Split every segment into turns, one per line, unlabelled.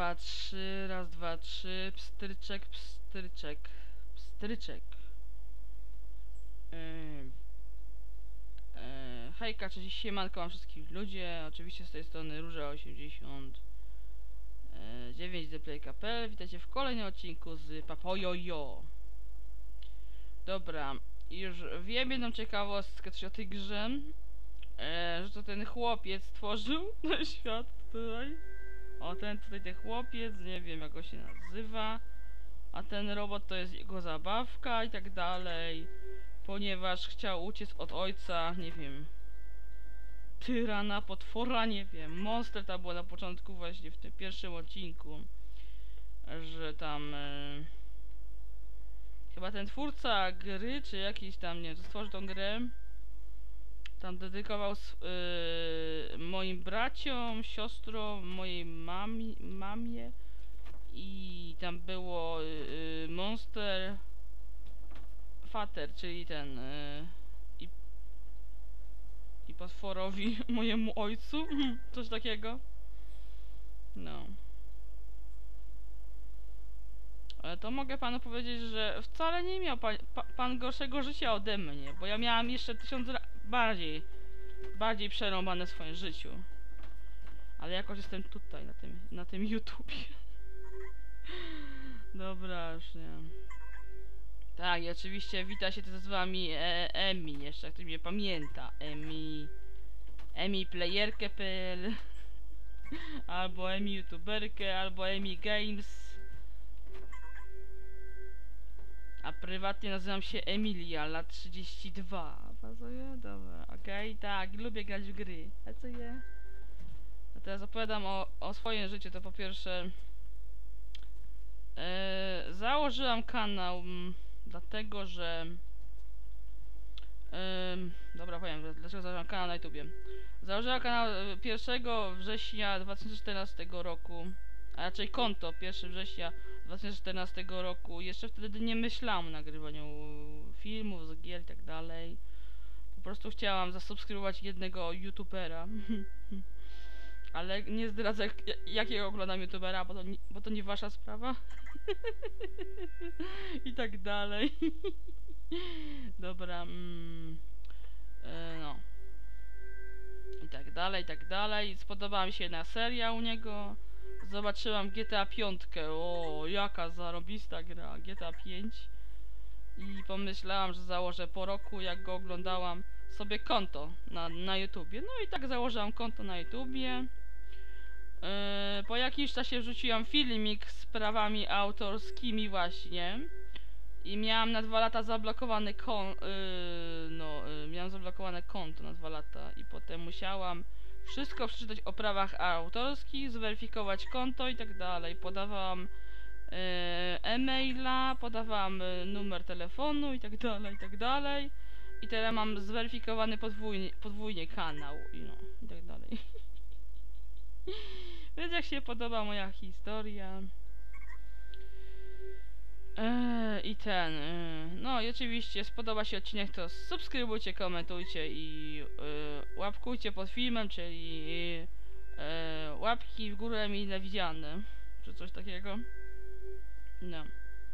dwa, trzy, raz, dwa, trzy, pstryczek, pstryczek, pstryczek. Hejka, cześć, siemanko wam wszystkich ludzie, oczywiście z tej strony Róża89 ThePlay.pl. Witajcie w kolejnym odcinku z Papojojo. Dobra, już wiem jedną ciekawostkę coś o tej grze, że to ten chłopiec stworzył ten świat tutaj. O, ten chłopiec, nie wiem jak go się nazywa, a ten robot to jest jego zabawka i tak dalej, ponieważ chciał uciec od ojca, nie wiem, tyrana, potwora, nie wiem, monster. To było na początku właśnie w tym pierwszym odcinku, że tam chyba ten twórca gry, czy jakiś tam, nie wiem, co stworzył tą grę, tam dedykował moim braciom, siostrom, mojej mamie i tam było monster fater, czyli ten i potworowi mojemu ojcu, coś takiego. No. Ale to mogę panu powiedzieć, że wcale nie miał pan gorszego życia ode mnie, bo ja miałam jeszcze 1000 bardziej przerąbane w swoim życiu. Ale jakoś jestem tutaj, na tym YouTubie. Dobra, już nie. Tak, i oczywiście wita się też z wami Emi, jeszcze jak ktoś mnie pamięta. Emi Playerkę.pl albo Emi YouTuberkę, albo Emi Games. A prywatnie nazywam się Emilia, lat 32. Pasuje? Dobra, okej, tak, lubię grać w gry. A co je? A teraz opowiadam o swoim życiu. To po pierwsze założyłam kanał dlatego, że dobra, powiem dlaczego założyłam kanał na YouTubie. Założyłam kanał 1 września 2014 roku, a raczej konto 1 września 2014 roku. Jeszcze wtedy nie myślałam o nagrywaniu filmów, z gier i tak dalej. Po prostu chciałam zasubskrybować jednego youtubera. Ale nie zdradzę jakiego oglądam youtubera, bo to nie wasza sprawa. I tak dalej. Dobra, no. I tak dalej. Spodobała mi się jedna seria u niego. Zobaczyłam GTA 5. O, jaka zarobista gra, GTA 5. I pomyślałam, że założę po roku, jak go oglądałam, sobie konto na YouTubie. No i tak założyłam konto na YouTubie. Po jakimś czasie wrzuciłam filmik z prawami autorskimi właśnie. I miałam na 2 lata zablokowane miałam zablokowane konto na 2 lata i potem musiałam wszystko przeczytać o prawach autorskich, zweryfikować konto i tak dalej. Podawałam e-maila, podawałam numer telefonu i tak dalej, i tak dalej. I teraz mam zweryfikowany podwójnie kanał i tak dalej. Więc jak się podoba moja historia. No i oczywiście spodoba się odcinek, to subskrybujcie, komentujcie i łapkujcie pod filmem, czyli łapki w górę mile widziane, czy coś takiego. No.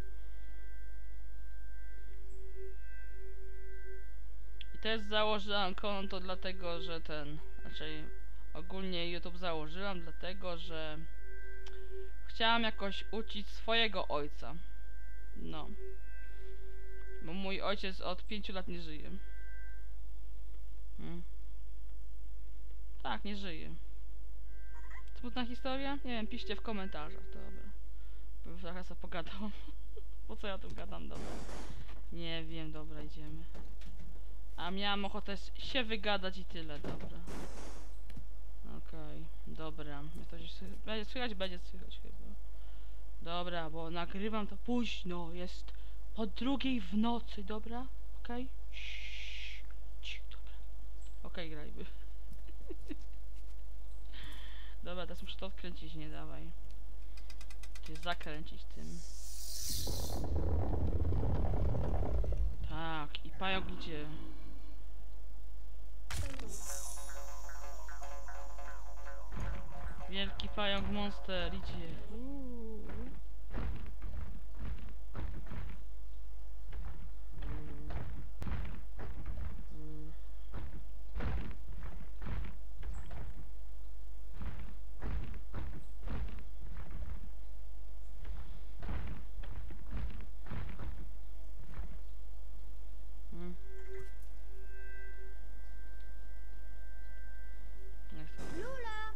I też założyłam konto dlatego, że raczej ogólnie YouTube założyłam dlatego, że chciałam jakoś uczyć swojego ojca. No. Bo mój ojciec od 5 lat nie żyje. Tak, nie żyje. Smutna historia? Nie wiem, piszcie w komentarzach, dobra. Bo już trochę sobie pogadałam. Po co ja tu gadam, dobra. Nie wiem, dobra, idziemy. A miałam ochotę się wygadać i tyle, dobra. Okej, dobra. Będzie słychać chyba. Dobra, bo nagrywam to późno, jest po 2 w nocy, dobra? Okej? Dobra. Okej, grajmy. Dobra, teraz muszę to odkręcić, nie dawaj. Cię zakręcić tym. Tak, i pająk idzie. Taki pająk monster idzie.
Lula!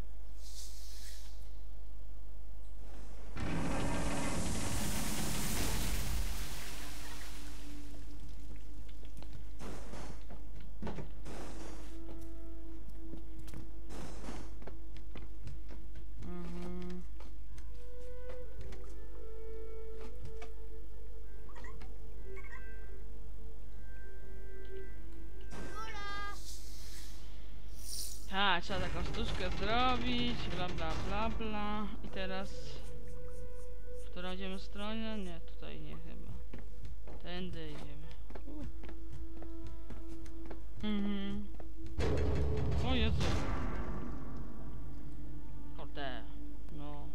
Lula!
A, trzeba taką sztuczkę zrobić, bla bla bla bla. I teraz... W którą idziemy stronę? Nie, tutaj nie chyba. Tędy idziemy. O Jezu. Kurde. No.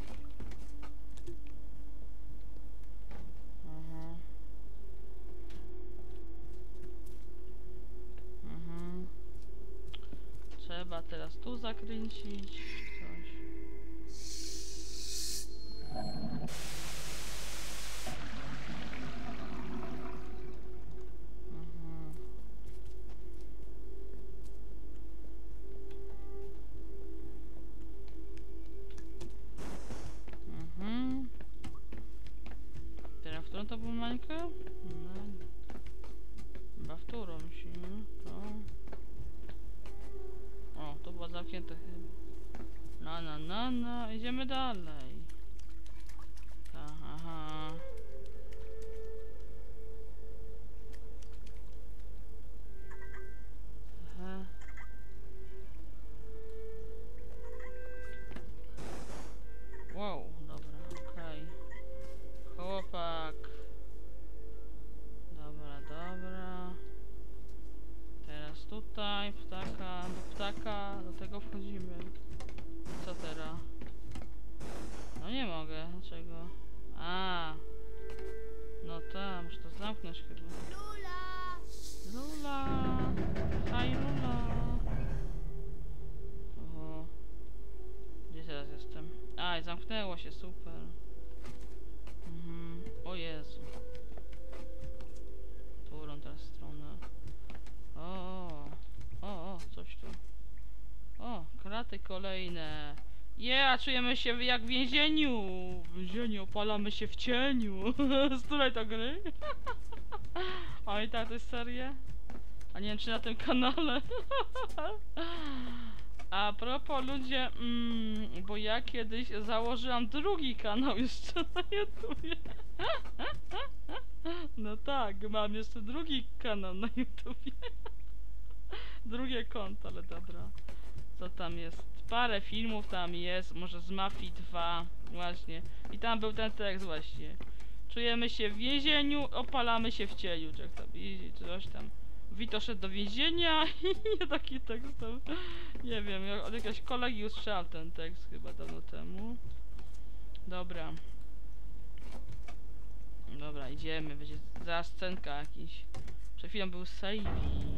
Trzeba teraz tu zakręcić. Coś. Teraz w którą to był mańkę? No. Chyba w którą musimy. To. O, to było zamknięte chyba. No, idziemy dalej. Aha. Wow, dobra, okej. Chłopak. Dobra. Teraz tutaj, do tego wchodzimy. Co teraz? No nie mogę, dlaczego? A, no tam, muszę to zamknąć chyba.
Lula!
Lula! Haj Lula! Oho. Gdzie teraz jestem? Aj, zamknęło się, super. O Jezu. Którą teraz stronę? O, coś tu. O, kraty kolejne. Yeah, czujemy się jak w więzieniu. W więzieniu, opalamy się w cieniu. Z której to gry? A i tak to jest seria? A nie wiem czy na tym kanale. A propos ludzie, bo ja kiedyś założyłam drugi kanał jeszcze na YouTubie. No tak, mam jeszcze drugi kanał na YouTubie. Drugie konto, ale dobra. Co tam jest? Parę filmów tam jest, może z Mafii 2, właśnie. I tam był ten tekst właśnie. Czujemy się w więzieniu, opalamy się w cieniu. Jak tam idzie, coś tam. Vito szedł do więzienia i taki tekst tam. Nie wiem, od jakiegoś kolegi usłyszałam ten tekst chyba dawno temu. Dobra. Dobra, idziemy, będzie zaraz scenka jakiś. Przed chwilą był saving.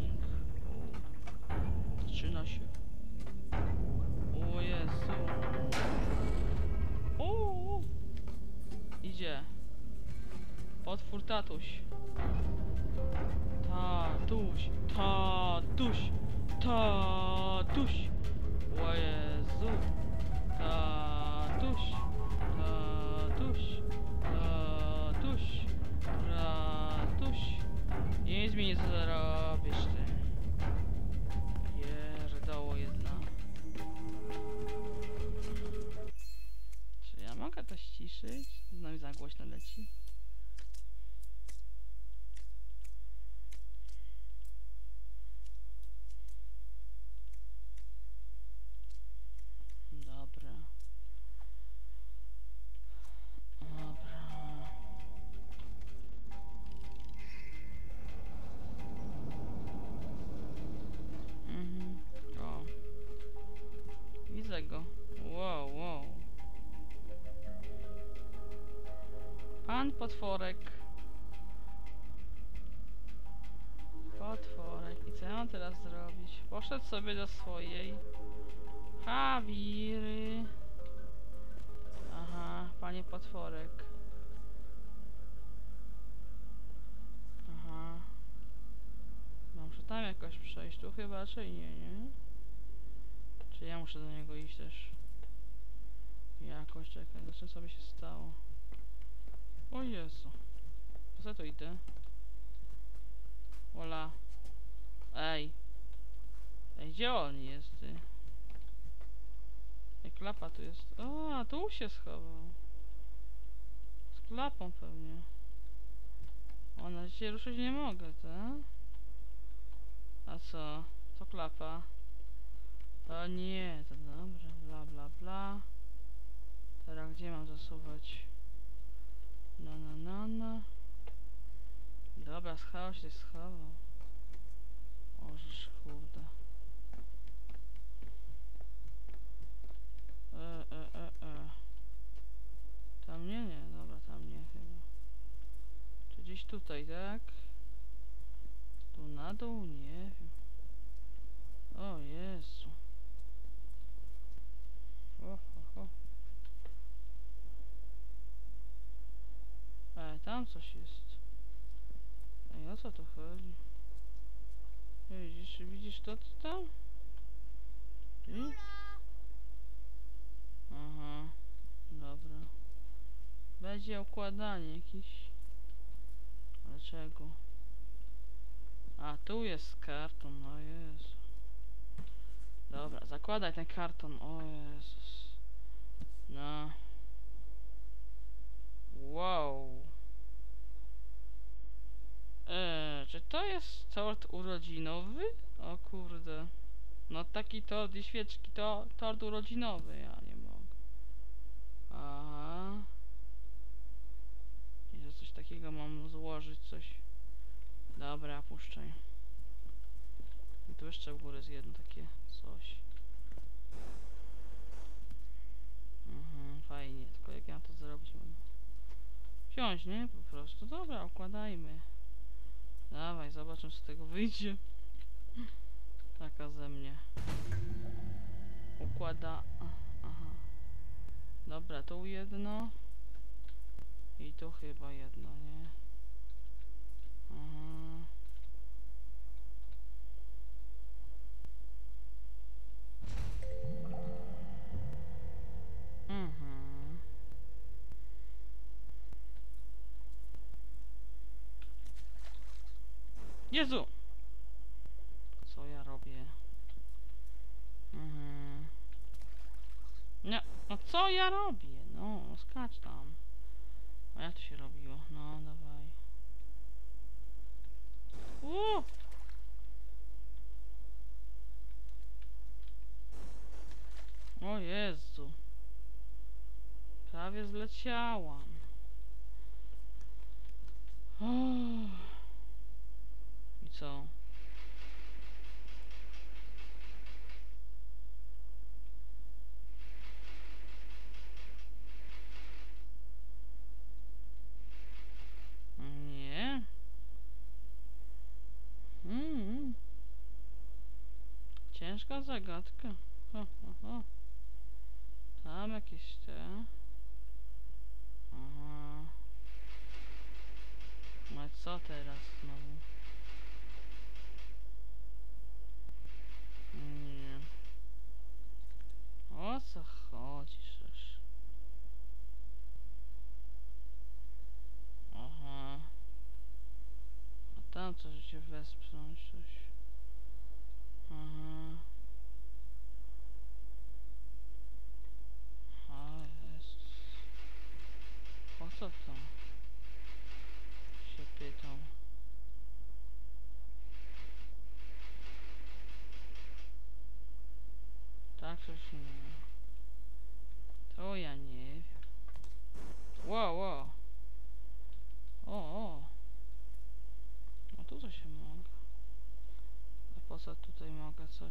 Zaczyna się. O Jezu. Idzie. Potwór tatuś. Tatuś. O Jezu. Tatuś. Nic mi nie zarobisz ty. Pierdoło jedna. Czy ja mogę to ściszyć? Znowu za głośno leci. Pan potworek. Potworek. I co ja mam teraz zrobić? Poszedł sobie do swojej Hawiry. Aha, panie potworek. Aha. No muszę tam jakoś przejść. Tu chyba, czy nie? Czy ja muszę do niego iść też? Jakoś, czekaj, zobaczmy co by się stało. O Jezu. Po co to idę? Ola. Ej. Ej, gdzie on jest, ty? Ej, klapa tu jest. O, a tu się schował. Z klapą pewnie. O, na się ruszyć nie mogę, tak? A co? To klapa. O nie, to dobra. Bla, bla, bla. Teraz gdzie mam zasuwać? No. Dobra, schował się, schował. Ożeż kurde. Tam nie, dobra, tam nie chyba. Czy gdzieś tutaj, tak? Tu na dół? Nie wiem. O Jezu. Ho. Tam coś jest. Ej, o co tu chodzi? Widzisz to tam? Ty?
Lula!
Aha, dobra. Będzie układanie jakieś. Ale czego? A, tu jest karton, o Jezu. Dobra, zakładaj ten karton, o Jezus. No. Wow. Czy to jest tort urodzinowy? O kurde. No taki tort i świeczki, to tort urodzinowy, ja nie mogę. Aha. I że coś takiego mam złożyć, coś. Dobra, puszczaj. I tu jeszcze w górę jest jedno takie coś. Fajnie, tylko jak ja to zrobić mam? Wziąć, nie? Po prostu. Dobra, układajmy. Dawaj, zobaczmy co z tego wyjdzie. Taka ze mnie. Układa... Aha. Dobra, tu jedno. I tu chyba jedno, nie? Aha. Jezu! Co ja robię? Nie, no co ja robię? No, skacz tam. A jak to się robiło? No, dawaj. O Jezu. Prawie zleciałam. I co? Nie. Ciężka zagadka. Tam jakieś te. Aha. No i co teraz znowu? Nie. O co chodzi, żeż? Aha. A tam coś się wesprzeć, coś. Aha. A jest. Po co to? Się pytam. Tak coś nie. To ja nie wiem. Wow. O. No tu coś się mogę. A po co tutaj mogę coś?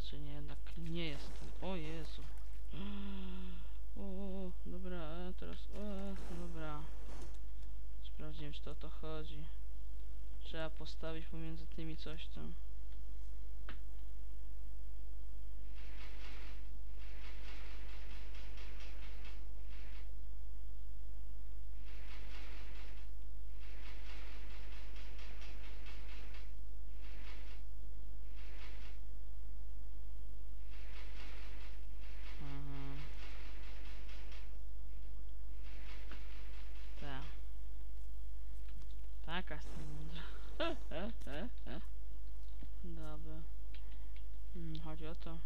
czy nie, jednak nie jestem. O Jezu. O, dobra, teraz, dobra. Sprawdzimy, czy to o to chodzi. Trzeba postawić pomiędzy tymi coś tam. Mhm. Tak. Taka jestem mądra. Dobra. Chodzi o to.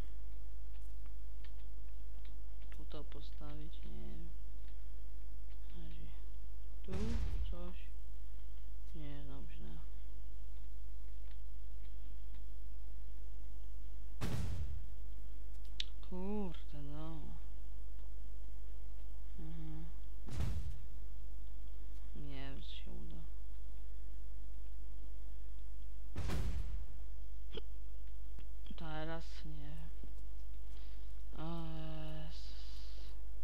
Tu to postawić, nie wiem. Chodzi. Tu coś. Nie, dobrze. Kurde, no. Mhm. Nie wiem, czy się uda. Teraz nie wiem. O Jezus.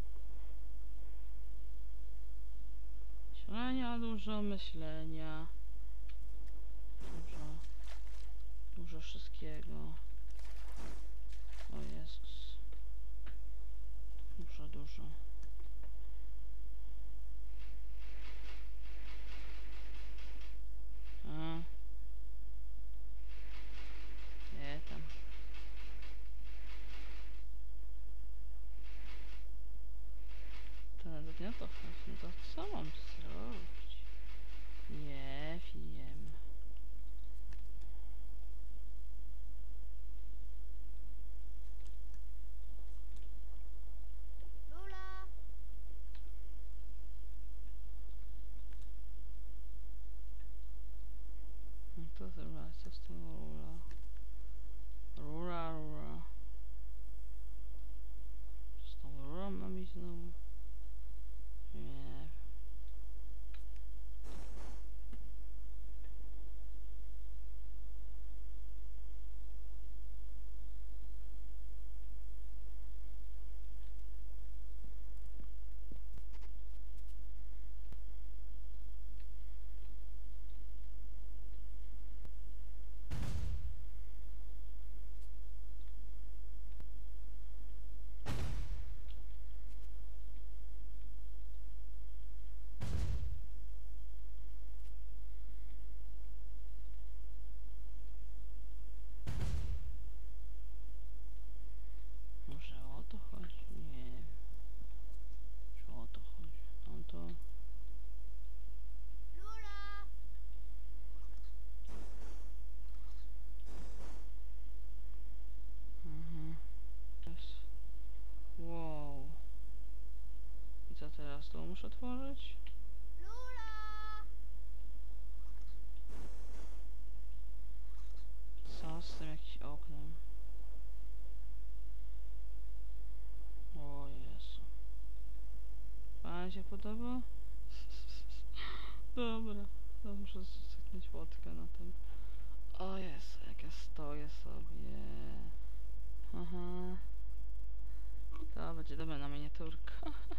Myślenia, dużo myślenia. Dużo wszystkiego. O Jezus. Dużo. A. Nie tam. To nawet nie o to chodzi. No to co mam zrobić? Nie wiem.
Lula!
No to zrobić, co z tym rura? Rura. Co z tą rurą mam iść znowu? Nie wiem. Może o to chodzi? Nie wiem. Czy o to chodzi? No to...
Lula!
Mhm. Jest. Wow. I co teraz? To muszę otworzyć?
Lula!
Co z tym jakimś oknem? O Jezu. Pan się podoba? Dobra. To muszę cyknąć fotkę na tym. O Jezu, jak ja stoję sobie. Aha. To będzie dobra na miniaturka.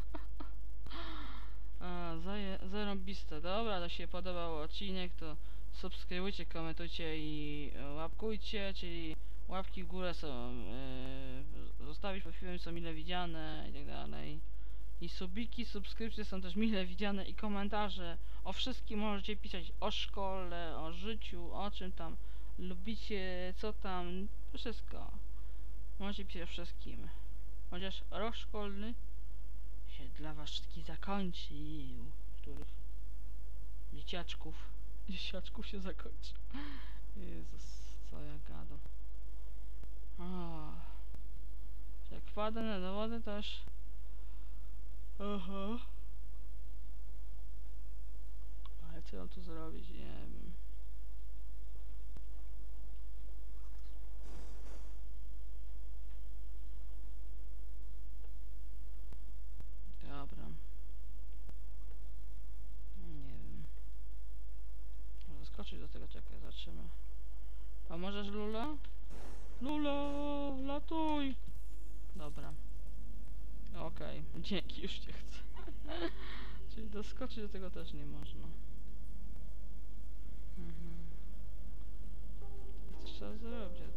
Zarąbiste. Dobra, to się podobał odcinek, to subskrybujcie, komentujcie i łapkujcie, czyli łapki w górę są, zostawić pod filmem są mile widziane i tak dalej. I subiki, subskrypcje są też mile widziane i komentarze o wszystkim możecie pisać, o szkole, o życiu, o czym tam lubicie, co tam, wszystko. Możecie pisać o wszystkim. Chociaż rok szkolny się dla was wszystkich zakończył, których dzieciaczków się zakończył. Jezus, co ja gadam. Jak wpadę na dowody też. Aha. Ale co mam tu zrobić? Nie wiem. Dobra. Nie wiem. Może skoczyć do tego, czekaj, zobaczymy. A możesz, Lula? Lula, latuj! Dobra. Okej, dzięki, już nie chcę. Czyli doskoczyć do tego też nie można. Co trzeba zrobić?